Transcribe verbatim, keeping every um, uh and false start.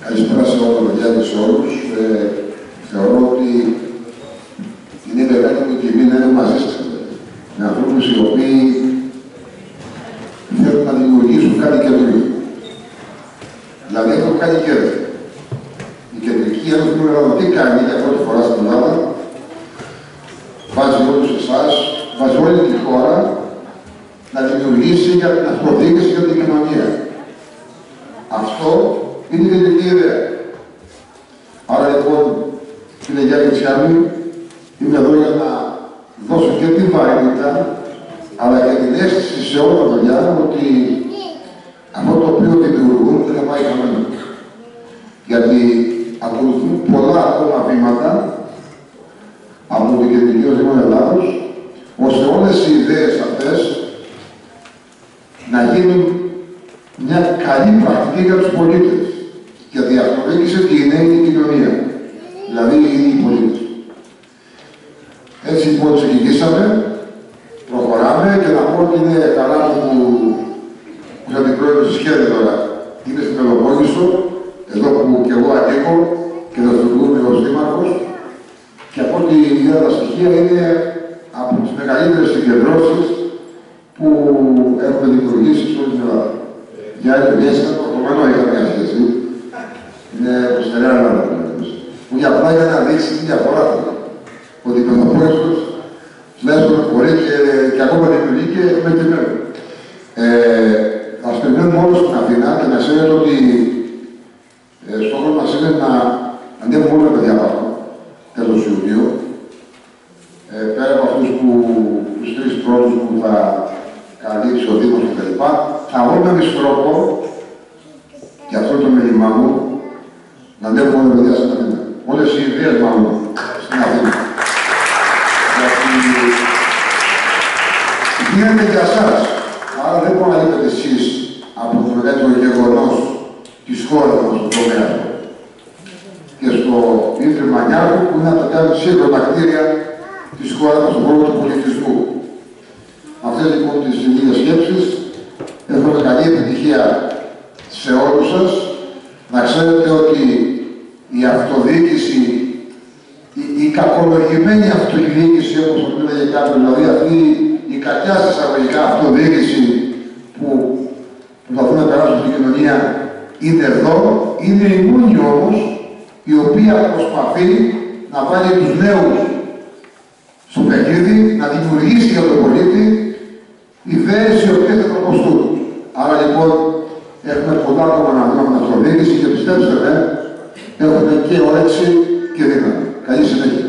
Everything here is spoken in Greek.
Καλησπέρα σε όλα τα παιδιά και σε όλους. Ε, θεωρώ ότι είναι μεγάλη μου τιμή να είμαι μαζί σας. Με ανθρώπους οι οποίοι θέλουν να δημιουργήσουν κάτι καινούργιο. Δηλαδή έχω κάνει κέρδη. Η Κεντρική Ένωση του Ελλάδα τι κάνει για πρώτη φορά στην Ελλάδα? Βάζει όλους εσάς, βάζει όλη τη χώρα να δημιουργήσει για την αυτοδιοίκηση και την κοινωνία. Αυτό είναι η κεντρική ιδέα. Άρα λοιπόν, κύριε Γιάννη Τσιάννη, είμαι εδώ για να δώσω και την βαρύτητα, αλλά και την αίσθηση σε όλα τα παιδιά ότι αυτό το οποίο δημιουργούν δεν θα πάει χαμένο. Γιατί ακολουθούν πολλά ακόμα βήματα από την Κεντρική Οδηγία Ελλάδος, ώστε όλες οι ιδέες αυτές να γίνουν μια καλή πρακτική για τους πολίτες. Γιατί η αυτοδιοίκηση τι είναι, είναι η κοινωνία. Δηλαδή είναι οι πολίτες. Έτσι λοιπόν ξεκινήσαμε, προχωράμε και να πω ότι είναι καλά που σαν την πρόεδρο της Χέρη τώρα είναι στην Πελοπόννησο, εδώ που και εγώ ανήκω και δραστηριοποιούμε ως δήμαρχος, και από ό,τι είδα τα στοιχεία είναι από τις μεγαλύτερες συγκεντρώσεις που έχουμε δημιουργήσει σε όλη την Ελλάδα. Για άλλη μια σχέση, το κομμάτι είχα μια σχέση. Είναι προστεριά Ελλάδα. Που για απλά για να δείξει τη διαφορά του. Ότι η Πελοπόννησος τουλάχιστον μπορεί και, και ακόμα δημιουργεί και έχουμε και μέλλον. Ε, ας περιμένουμε όλους στην Αθήνα και να ξέρετε ότι ε, στόχος μας είναι να ανέβουμε όλα τα παιδιά πάνω, τέλος Ιουνίου. Ε, πέρα από αυτούς που, τους τρεις πρώτους που θα καλύψει ο Δήμος κτλ. Θα βρούμε εμείς τρόπο, και αυτό είναι το μήνυμά μου, να ανέβουμε όλα τα παιδιά στην Αθήνα. Όλες οι ιδέες μάλλον στην Αθήνα. Γιατί γίνεται για εσάς. Άρα δεν μπορείτε να λέτε εσείς από το μεγαλύτερο γεγονός της χώρας μας στον τομέα αυτό. Και στο Ίδρυμα Νιάρχου που είναι από τα σύγχρονα κτίρια της χώρας μας στον χώρο του πολιτισμού. Αυτές λοιπόν τις λίγες σκέψεις έχουμε καλή επιτυχία σε όλους σας. Να ξέρετε ότι η αυτοδιοίκηση, η, η κακολογημένη αυτοδιοίκηση, όπως το λέγε κάποιος, δηλαδή αυτή η κακιά εισαγωγικά αυτοδιοίκηση που προσπαθούν να περάσουν στην κοινωνία, είναι εδώ, είναι η μόνη όμως η οποία προσπαθεί να βάλει τους νέους στο παιχνίδι, να δημιουργήσει για τον πολίτη ιδέες οι οποίες θα προποστούν. Άρα λοιπόν έχουμε πολλά ακόμα να δούμε με την αυτοδιοίκηση και πιστέψτε με, έχουμε και όρεξη και δύναμη. Καλή συνέχεια.